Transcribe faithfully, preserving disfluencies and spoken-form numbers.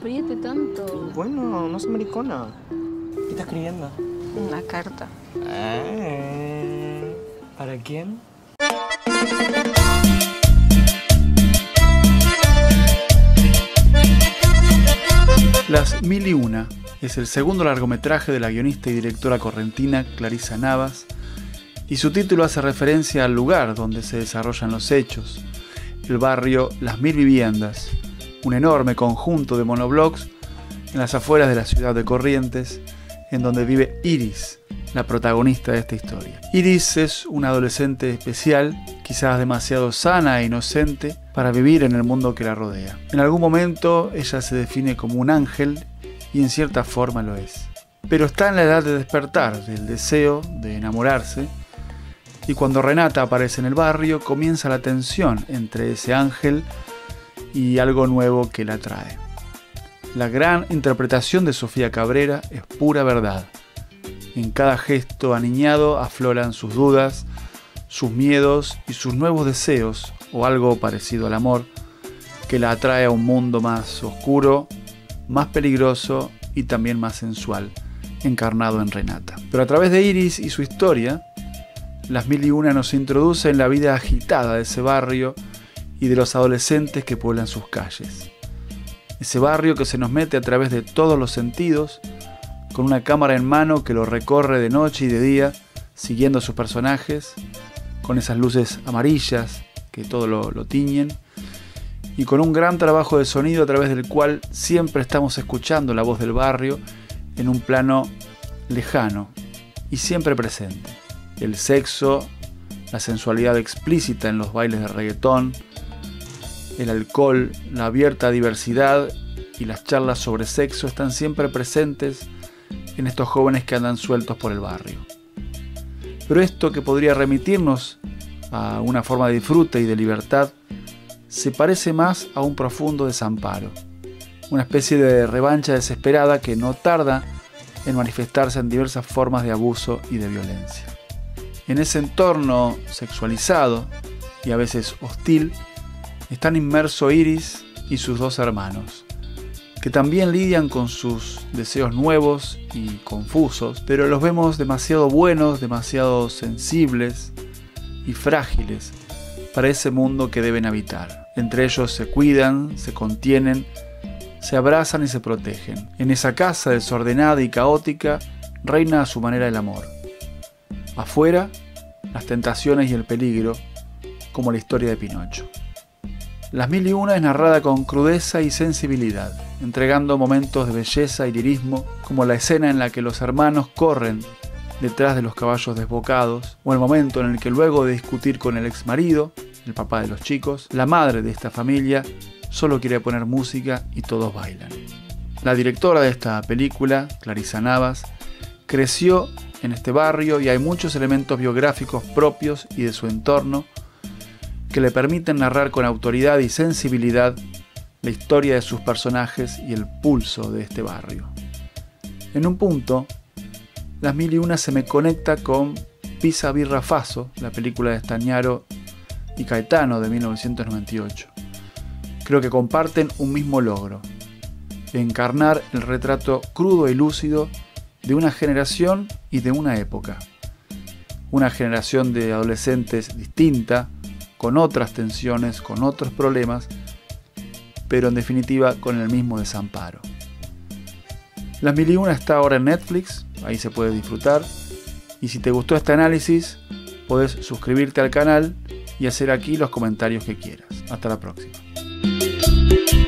ríete tanto. Bueno, no seas maricona. ¿Qué estás escribiendo? Una carta. Ah, ¿para quién? Las Mil y Una es el segundo largometraje de la guionista y directora correntina Clarisa Navas, y su título hace referencia al lugar donde se desarrollan los hechos, el barrio Las Mil Viviendas, un enorme conjunto de monoblocks en las afueras de la ciudad de Corrientes, en donde vive Iris, la protagonista de esta historia. Iris es una adolescente especial, quizás demasiado sana e inocente para vivir en el mundo que la rodea. En algún momento ella se define como un ángel y en cierta forma lo es. Pero está en la edad de despertar, del deseo de enamorarse, y cuando Renata aparece en el barrio comienza la tensión entre ese ángel y algo nuevo que la atrae. La gran interpretación de Sofía Cabrera es pura verdad. En cada gesto aniñado afloran sus dudas, sus miedos y sus nuevos deseos, o algo parecido al amor, que la atrae a un mundo más oscuro, más peligroso y también más sensual, encarnado en Renata. Pero a través de Iris y su historia, Las Mil y Una nos introduce en la vida agitada de ese barrio y de los adolescentes que pueblan sus calles. Ese barrio que se nos mete a través de todos los sentidos, con una cámara en mano que lo recorre de noche y de día, siguiendo a sus personajes, con esas luces amarillas que todo lo, lo tiñen, y con un gran trabajo de sonido a través del cual siempre estamos escuchando la voz del barrio en un plano lejano y siempre presente. El sexo, la sensualidad explícita en los bailes de reggaetón, el alcohol, la abierta diversidad y las charlas sobre sexo están siempre presentes en estos jóvenes que andan sueltos por el barrio. Pero esto, que podría remitirnos a una forma de disfrute y de libertad, se parece más a un profundo desamparo, una especie de revancha desesperada que no tarda en manifestarse en diversas formas de abuso y de violencia. En ese entorno sexualizado y a veces hostil están inmersos Iris y sus dos hermanos, que también lidian con sus deseos nuevos y confusos, pero los vemos demasiado buenos, demasiado sensibles y frágiles para ese mundo que deben habitar. Entre ellos se cuidan, se contienen, se abrazan y se protegen. En esa casa desordenada y caótica reina a su manera el amor. Afuera, las tentaciones y el peligro, como la historia de Pinocho. Las Mil y Una es narrada con crudeza y sensibilidad, entregando momentos de belleza y lirismo, como la escena en la que los hermanos corren detrás de los caballos desbocados, o el momento en el que luego de discutir con el exmarido, el papá de los chicos, la madre de esta familia solo quiere poner música y todos bailan. La directora de esta película, Clarisa Navas, creció en este barrio y hay muchos elementos biográficos propios y de su entorno que le permiten narrar con autoridad y sensibilidad la historia de sus personajes y el pulso de este barrio. En un punto, Las Mil y Una se me conecta con Pisa Birra Faso, la película de Stagnaro y Caetano de mil novecientos noventa y ocho. Creo que comparten un mismo logro: encarnar el retrato crudo y lúcido de una generación y de una época. Una generación de adolescentes distinta, con otras tensiones, con otros problemas, pero en definitiva con el mismo desamparo. Las Mil y Una está ahora en Netflix, ahí se puede disfrutar, y si te gustó este análisis, podés suscribirte al canal y hacer aquí los comentarios que quieras. Hasta la próxima.